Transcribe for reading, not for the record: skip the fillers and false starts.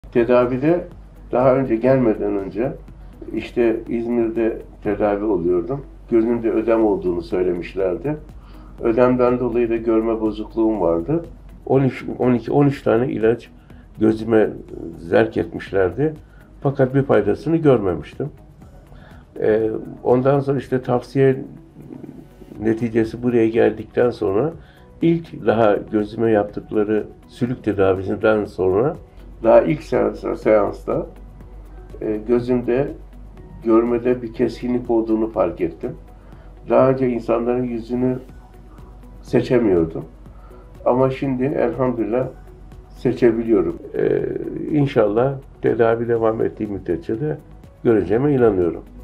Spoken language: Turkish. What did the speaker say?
Tedavide daha önce gelmeden önce işte İzmir'de tedavi oluyordum. Gözümde ödem olduğunu söylemişlerdi. Ödemden dolayı da görme bozukluğum vardı. 13 tane ilaç gözüme zerk etmişlerdi. Fakat bir faydasını görmemiştim. Ondan sonra işte tavsiye neticesi buraya geldikten sonra ilk daha gözüme yaptıkları sülük tedavisinden sonra daha ilk seansta gözümde görmede bir keskinlik olduğunu fark ettim. Daha önce insanların yüzünü seçemiyordum. Ama şimdi elhamdülillah seçebiliyorum. İnşallah tedavi devam ettiği müddetçe de göreceğime inanıyorum.